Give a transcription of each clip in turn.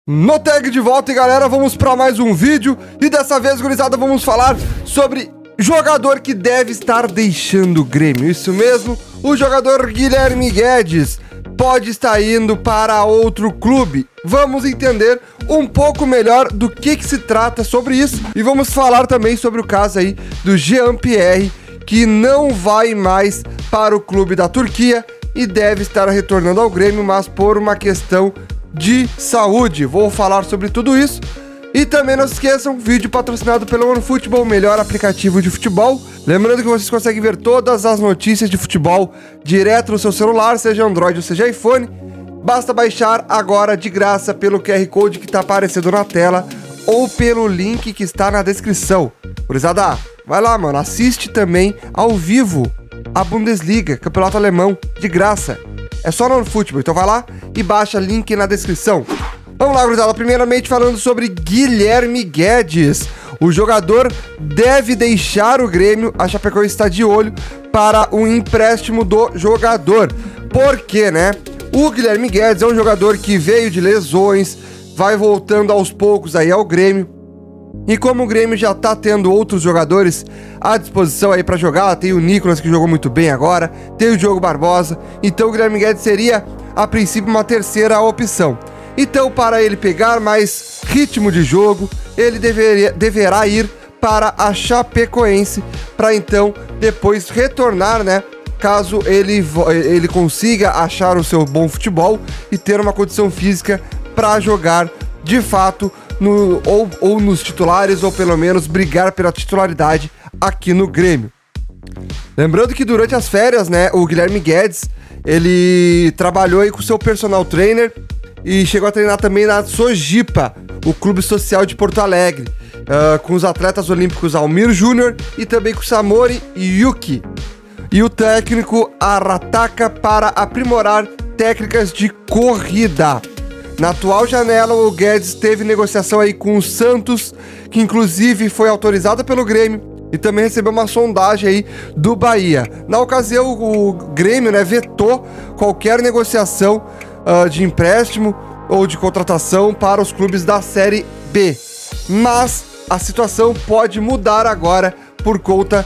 No tag de volta, e galera, vamos para mais um vídeo. E dessa vez, gurizada, vamos falar sobre jogador que deve estar deixando o Grêmio. Isso mesmo, o jogador Guilherme Guedes pode estar indo para outro clube. Vamos entender um pouco melhor do que se trata sobre isso. E vamos falar também sobre o caso aí do Jean-Pierre, que não vai mais para o clube da Turquia e deve estar retornando ao Grêmio, mas por uma questão de saúde. Vou falar sobre tudo isso. E também não se esqueçam, vídeo patrocinado pelo OneFootball, o melhor aplicativo de futebol. Lembrando que vocês conseguem ver todas as notícias de futebol direto no seu celular, seja Android ou seja iPhone. Basta baixar agora de graça pelo QR Code que está aparecendo na tela ou pelo link que está na descrição. Gurizada, vai lá, mano, assiste também ao vivo a Bundesliga, campeonato alemão, de graça. É só no OneFootball, então vai lá e baixa link na descrição. Vamos lá, gurizada, primeiramente falando sobre Guilherme Guedes. O jogador deve deixar o Grêmio, a Chapecoense está de olho para o empréstimo do jogador. Por quê, né? O Guilherme Guedes é um jogador que veio de lesões, vai voltando aos poucos aí ao Grêmio. E como o Grêmio já tá tendo outros jogadores à disposição aí pra jogar, tem o Nicolas que jogou muito bem agora, tem o Diogo Barbosa, então o Guilherme Guedes seria, a princípio, uma terceira opção. Então, para ele pegar mais ritmo de jogo, ele deverá ir para a Chapecoense, para então depois retornar, né? Caso ele consiga achar o seu bom futebol e ter uma condição física para jogar de fato ou nos titulares, ou pelo menos brigar pela titularidade aqui no Grêmio. Lembrando que durante as férias, né, o Guilherme Guedes, ele trabalhou aí com o seu personal trainer e chegou a treinar também na Sojipa, o clube social de Porto Alegre, com os atletas olímpicos Almir Júnior e também com Samori e Yuki. E o técnico Arataka para aprimorar técnicas de corrida. Na atual janela, o Guedes teve negociação aí com o Santos, que inclusive foi autorizada pelo Grêmio, e também recebeu uma sondagem aí do Bahia. Na ocasião, o Grêmio, né, vetou qualquer negociação de empréstimo ou de contratação para os clubes da Série B. Mas a situação pode mudar agora por conta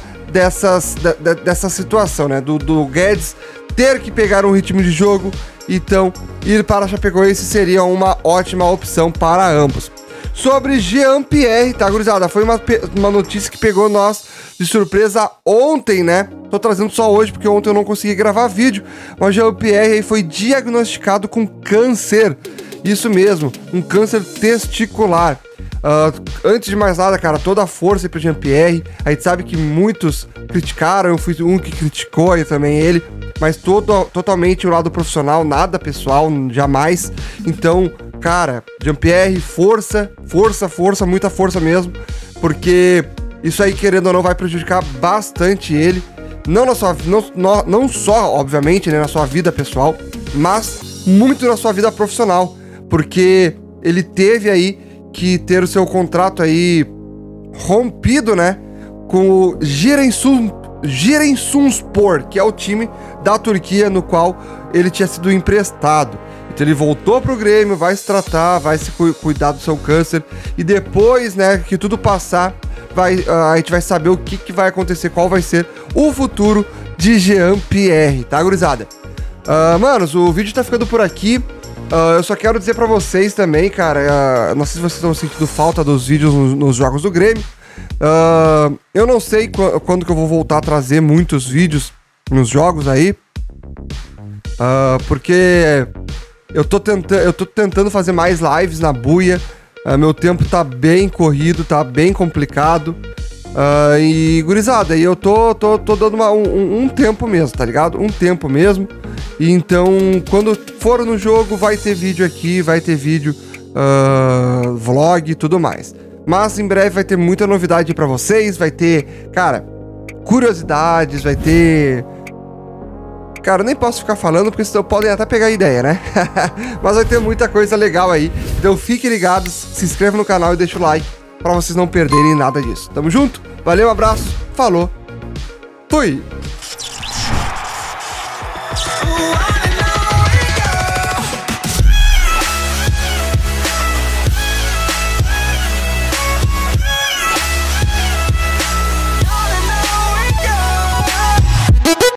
dessa situação, né, do Guedes ter que pegar um ritmo de jogo. Então, ir para a Chapecoense seria uma ótima opção para ambos. Sobre Jean-Pierre, tá, gurizada? Foi uma notícia que pegou nós de surpresa ontem, né? Tô trazendo só hoje porque ontem eu não consegui gravar vídeo. Mas Jean-Pierre foi diagnosticado com câncer. Isso mesmo, um câncer testicular. Antes de mais nada, cara, toda a força pro Jean-Pierre. A gente sabe que muitos criticaram, eu fui um que criticou aí também ele. Mas totalmente o lado profissional, nada pessoal, jamais. Então, cara, Jean-Pierre, força, muita força mesmo. Porque isso aí, querendo ou não, vai prejudicar bastante ele. Não só, obviamente, né, na sua vida pessoal, mas muito na sua vida profissional. Porque ele teve aí que ter o seu contrato aí rompido, né, com o Giresunspor, que é o time da Turquia no qual ele tinha sido emprestado. Então ele voltou pro Grêmio, vai se tratar, vai se cuidar do seu câncer, e depois, né, que tudo passar, a gente vai saber o que vai acontecer, qual vai ser o futuro de Jean-Pierre, tá, gurizada? Manos, o vídeo tá ficando por aqui. Eu só quero dizer pra vocês também, cara, não sei se vocês estão sentindo falta dos vídeos nos jogos do Grêmio. Eu não sei quando que eu vou voltar a trazer muitos vídeos nos jogos aí, porque eu tô tentando fazer mais lives na buia. Meu tempo tá bem corrido, tá bem complicado, e gurizada, eu tô dando um tempo mesmo, tá ligado? Um tempo mesmo. E então, quando for no jogo, vai ter vídeo aqui, vai ter vídeo, vlog e tudo mais. Mas em breve vai ter muita novidade pra vocês, vai ter, cara, curiosidades, vai ter... Cara, eu nem posso ficar falando porque senão podem até pegar ideia, né? Mas vai ter muita coisa legal aí. Então fiquem ligados, se inscreva no canal e deixa o like pra vocês não perderem nada disso. Tamo junto, valeu, abraço, falou, fui!